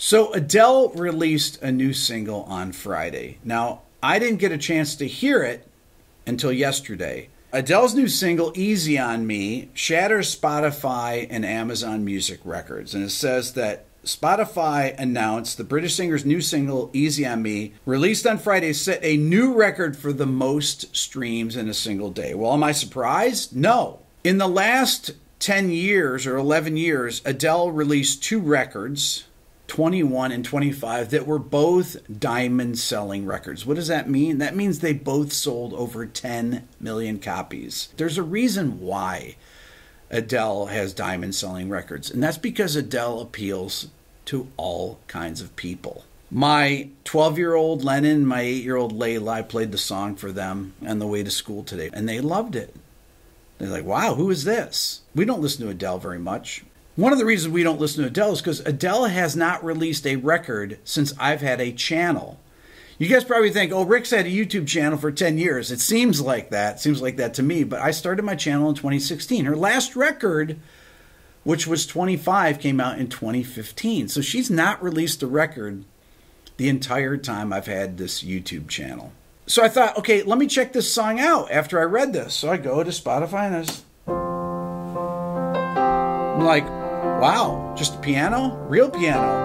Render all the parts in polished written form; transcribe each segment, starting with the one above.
So Adele released a new single on Friday. Now, I didn't get a chance to hear it until yesterday. Adele's new single, Easy on Me, shatters Spotify and Amazon Music records. And it says that Spotify announced the British singer's new single, Easy on Me, released on Friday, set a new record for the most streams in a single day. Well, am I surprised? No. In the last 10 years or 11 years, Adele released 2 records, 21 and 25, that were both diamond selling records. What does that mean? That means they both sold over 10 million copies. There's a reason why Adele has diamond selling records, and that's because Adele appeals to all kinds of people. My 12-year-old Lennon, my 8-year-old Layla, I played the song for them on the way to school today, and they loved it. They're like, wow, who is this? We don't listen to Adele very much. One of the reasons we don't listen to Adele is because Adele has not released a record since I've had a channel. You guys probably think, oh, Rick's had a YouTube channel for 10 years. It seems like that. It seems like that to me. But I started my channel in 2016. Her last record, which was 25, came out in 2015. So she's not released a record the entire time I've had this YouTube channel. So I thought, okay, let me check this song out after I read this. So I go to Spotify and I'm like, wow, just a piano? Real piano.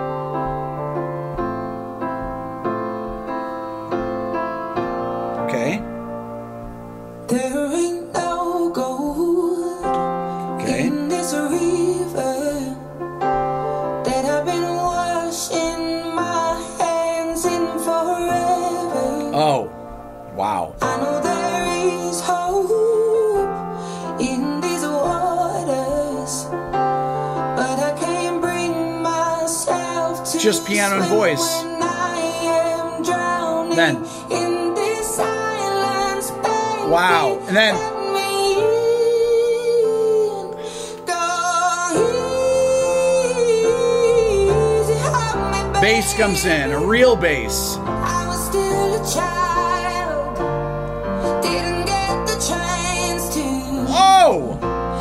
Okay. There ain't no gold in this river that I've been washing my hands in forever. Oh, wow. I know there is hope in these waters, but I can't bring myself to just piano and voice. when I am drowning Then. in this silence, baby. Wow. And then Let me in. Go easy, hold me, baby. bass comes in, a real bass. I was still a child, didn't get the chance to Oh!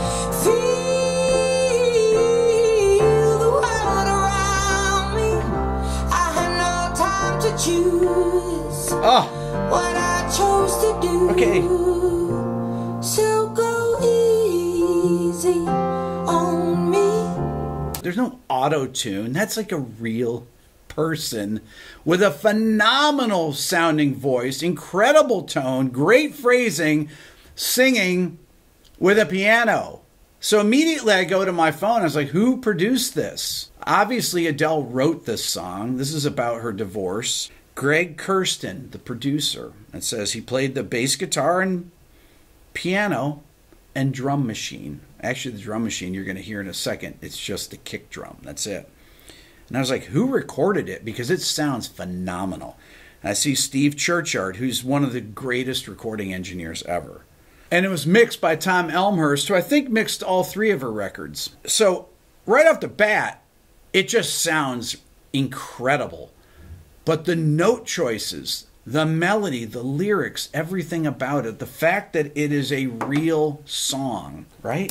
feel the world around me. I had no time to choose Oh, what I chose to do. Okay. So go easy on me. there's no auto-tune. That's like a real person with a phenomenal sounding voice, incredible tone, great phrasing, singing with a piano. So immediately I go to my phone. I was like, who produced this? Obviously, Adele wrote this song. This is about her divorce. Greg Kurstin, the producer, it says he played the bass guitar and piano and drum machine. Actually, the drum machine you're going to hear in a second. It's just the kick drum. That's it. And I was like, who recorded it? Because it sounds phenomenal. And I see Steve Churchard, who's one of the greatest recording engineers ever. And it was mixed by Tom Elmhurst, who I think mixed all 3 of her records. So right off the bat, it just sounds incredible. But the note choices, the melody, the lyrics, everything about it, the fact that it is a real song, right?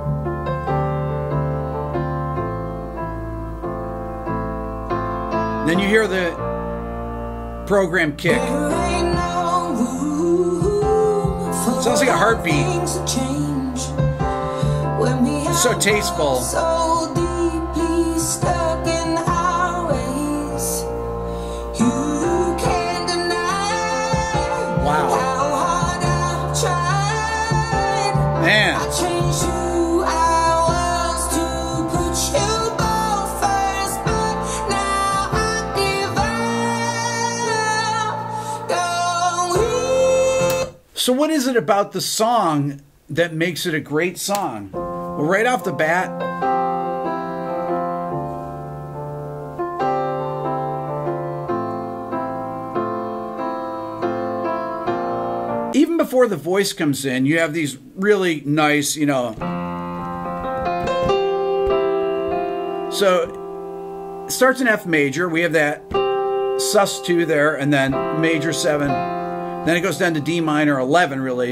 Then you hear the program kick. There ain't no room for Sounds like a heartbeat. things to change when we So are tasteful. so deeply stuck in our ways. You can't deny Wow. how hard I've tried. Man. I changed who I was to put you both first, but now I give up. Go So what is it about the song that makes it a great song? Well, right off the bat, even before the voice comes in, you have these really nice, so it starts in F major. We have that sus2 there, and then major 7. Then it goes down to D minor 11, really.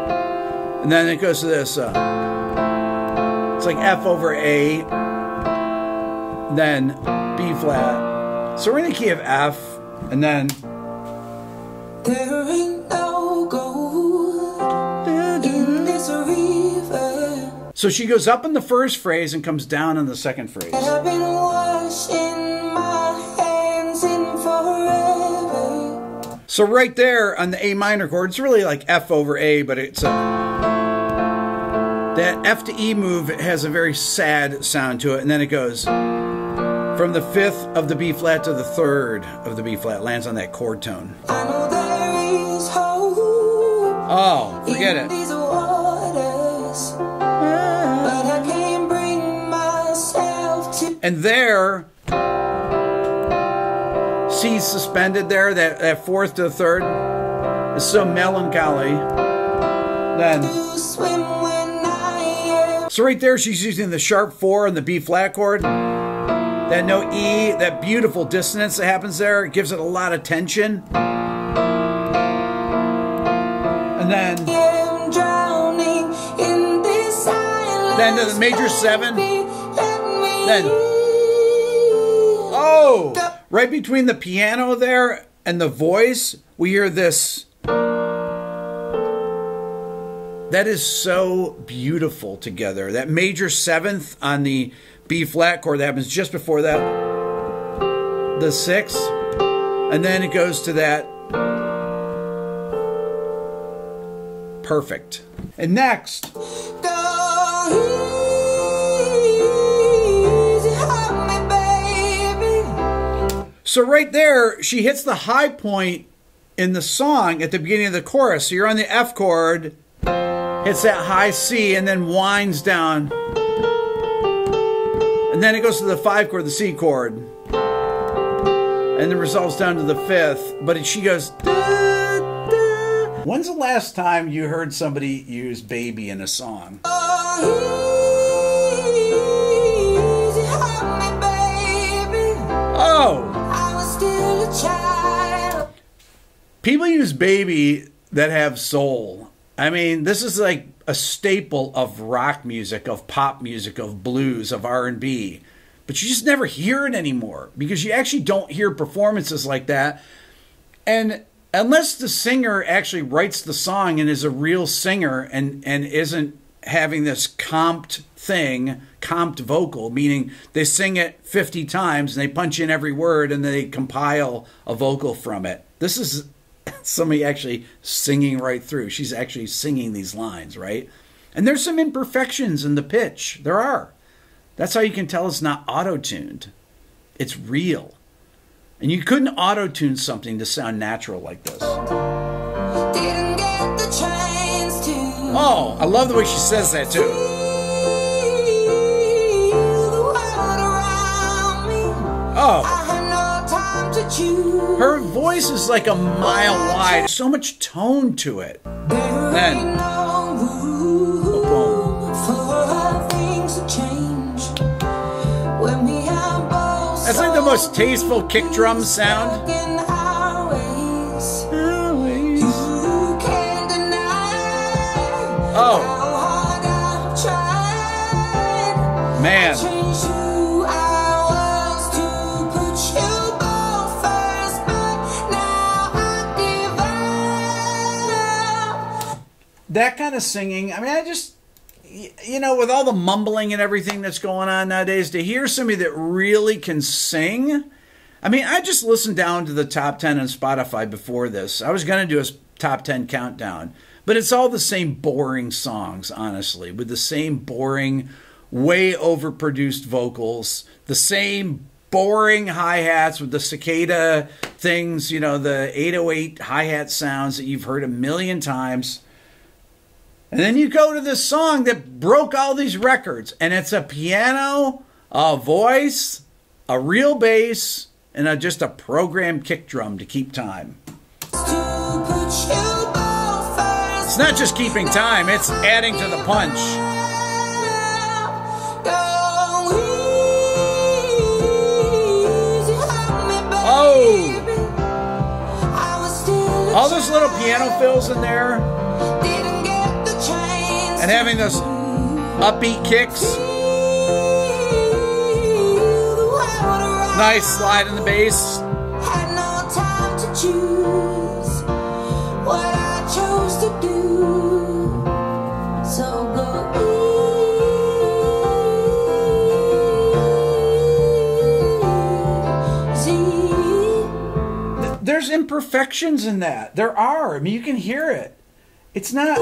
And then it goes to this. It's like F over A. then B flat. So we're in the key of F, and then There ain't no gold in this river. so she goes up in the first phrase and comes down in the second phrase. I've been washing my hands in forever. So right there on the A minor chord, it's really like F over A, but it's that F to E move has a very sad sound to it, and then it goes from the fifth of the B flat to the third of the B flat, lands on that chord tone. I know there is hope. Oh, forget in it. these waters, but I can't bring myself to. And there, C suspended there, that fourth to the third is so melancholy. Then, Swim when I am. so right there, she's using the sharp 4 and the B flat chord. That note E, that beautiful dissonance that happens there, it gives it a lot of tension. And then I'm drowning in this silence. Then to the major 7. Let me Then, oh, right between the piano there and the voice, we hear this. That is so beautiful together. That major 7th on the B flat chord that happens just before that, the 6th, and then it goes to that perfect. And next, go easy on me, baby. so right there, she hits the high point in the song at the beginning of the chorus. So you're on the F chord, hits that high C, and then winds down. And then it goes to the 5 chord, the C chord. And then resolves down to the 5th. But she goes, da, da. When's the last time you heard somebody use baby in a song? Go easy on me, baby. Oh! I was still a child. People use baby that have soul. I mean, this is like a staple of rock music, of pop music, of blues, of R&B. But you just never hear it anymore because you actually don't hear performances like that. And unless the singer actually writes the song and is a real singer and isn't having this comped thing, comped vocal, meaning they sing it 50 times and they punch in every word and they compile a vocal from it. This is somebody actually singing right through. She's actually singing these lines, right? And there's some imperfections in the pitch. There are. That's how you can tell it's not auto-tuned. It's real. And you couldn't auto-tune something to sound natural like this. Didn't get the chance to. Oh, I love the way she says that too. Feel the world around me. Oh, I had no time to choose. her voice is like a mile wide. So much tone to it. Then, Ain't no room for things to change when we have both. that's like the most tasteful kick drum sound. In our ways. You can't deny Oh, how hard I've tried. man. Change who I was to put you both first, but now I give up. That kind of singing, I mean, I just, you know, with all the mumbling and everything that's going on nowadays, to hear somebody that really can sing. I mean, I just listened down to the top 10 on Spotify before this. I was going to do a top 10 countdown, but it's all the same boring songs, honestly, with the same boring, way overproduced vocals, the same boring hi-hats with the cicada things, you know, the 808 hi-hat sounds that you've heard a million times. And then you go to this song that broke all these records, and it's a piano, a voice, a real bass, and just a programmed kick drum to keep time. It's not just keeping time, it's adding to the punch. Oh! All those little piano fills in there, and having those upbeat kicks. Nice slide in the bass. Had no time to choose what I chose to do. So go easy. There's imperfections in that. There are. I mean, you can hear it. It's not.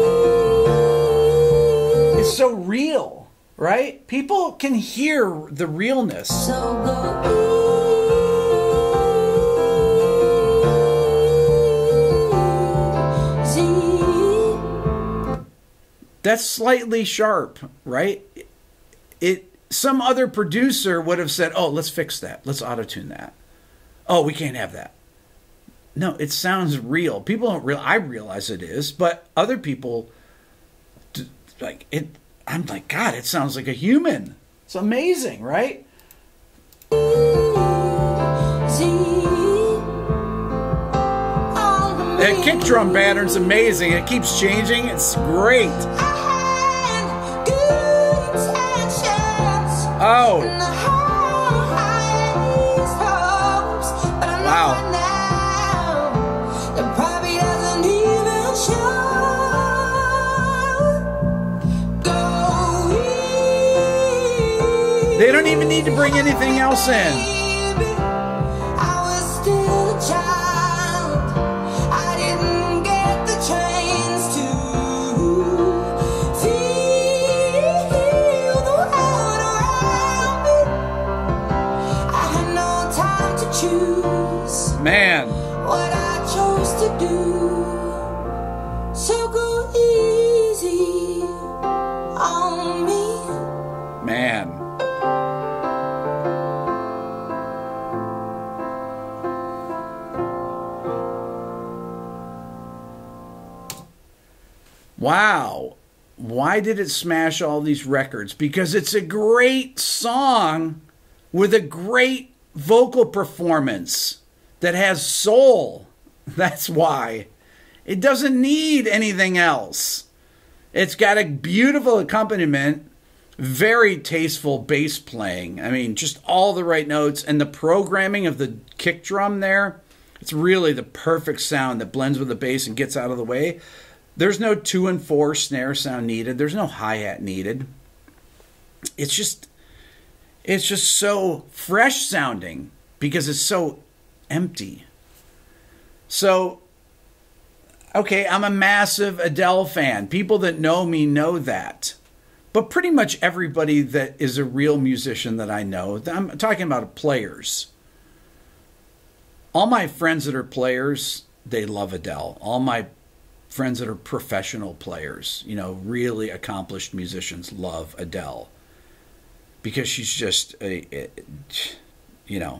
It's so real, right? People can hear the realness. So go easy. That's slightly sharp, right? Some other producer would have said, "Oh, let's fix that. Let's auto-tune that. Oh, we can't have that." No, it sounds real. People don't realize. I realize it is, but other people like it. I'm like, God, it sounds like a human. It's amazing, right? That kick drum pattern's amazing. It keeps changing. It's great. Oh. Wow. They don't even need to bring anything else in. Man. What I chose to do. So go easy on me. Man. Wow. Why did it smash all these records? Because it's a great song with a great vocal performance that has soul. That's why. It doesn't need anything else. It's got a beautiful accompaniment, very tasteful bass playing. I mean, just all the right notes, and the programming of the kick drum there. It's really the perfect sound that blends with the bass and gets out of the way. There's no 2 and 4 snare sound needed. There's no hi-hat needed. It's just so fresh sounding because it's so empty. So, okay, I'm a massive Adele fan. People that know me know that. But pretty much everybody that is a real musician that I know, I'm talking about players. All my friends that are players, they love Adele. All my friends that are professional players, you know, really accomplished musicians, love Adele. Because she's just, you know,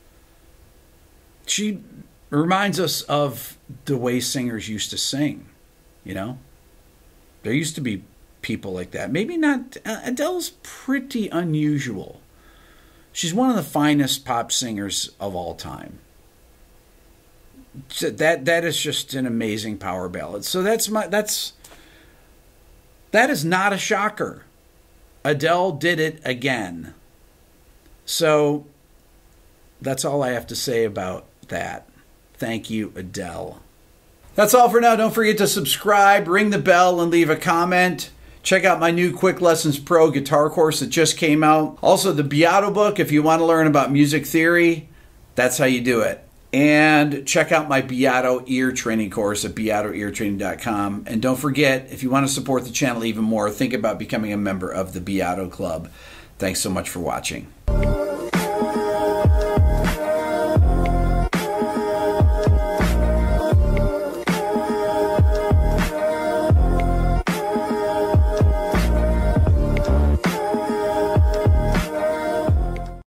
she reminds us of the way singers used to sing, you know. There used to be people like that. Maybe not. Adele's pretty unusual. She's one of the finest pop singers of all time. So that is just an amazing power ballad. So that is not a shocker. Adele did it again. So that's all I have to say about that. Thank you, Adele. That's all for now. Don't forget to subscribe, ring the bell, and leave a comment. Check out my new Quick Lessons Pro guitar course that just came out. Also, the Beato book, if you want to learn about music theory, that's how you do it. And check out my Beato ear training course at beatoeartraining.com. And don't forget, if you want to support the channel even more, think about becoming a member of the Beato Club. Thanks so much for watching.